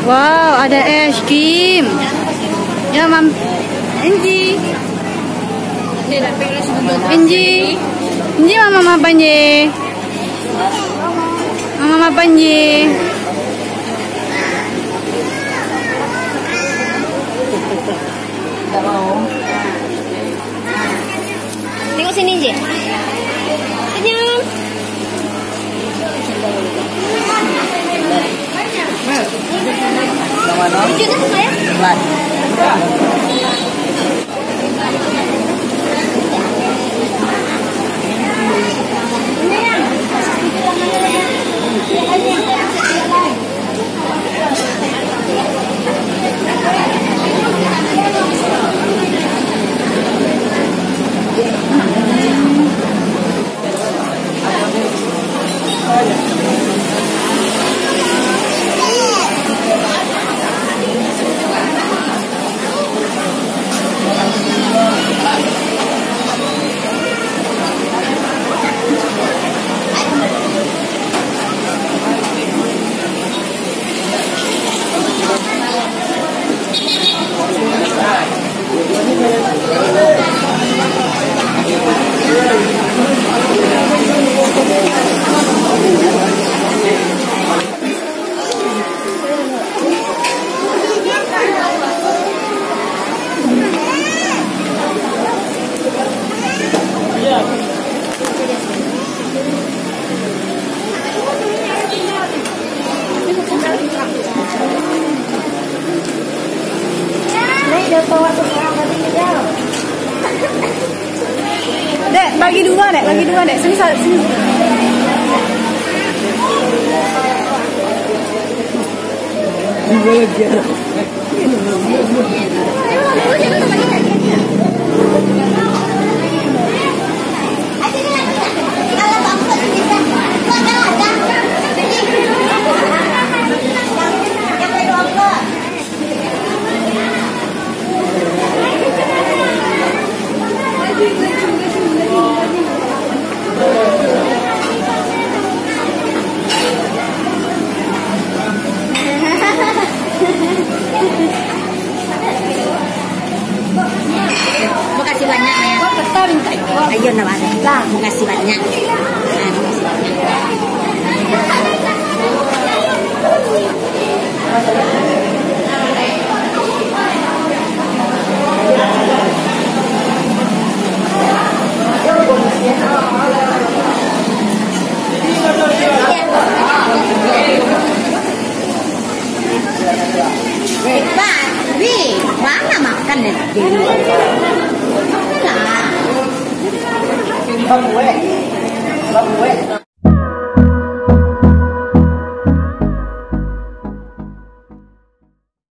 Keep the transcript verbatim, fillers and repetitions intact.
Wow, ada es krim. Ya, Mam. Inji. Inji. Inji mama apa Inji? Mama apa Inji? Tak mau. Tengok sini je. Senyum. Yang mana? Tunjuk dah saya. Pelan. Dek, bagi dua dek, bagi dua dek. Sini sini. Dua lagi. Makasih banyak ya. Ayo nama lah. Makasih banyak. Pak, Wi, mana makan deh? Bang gue. Bang gue.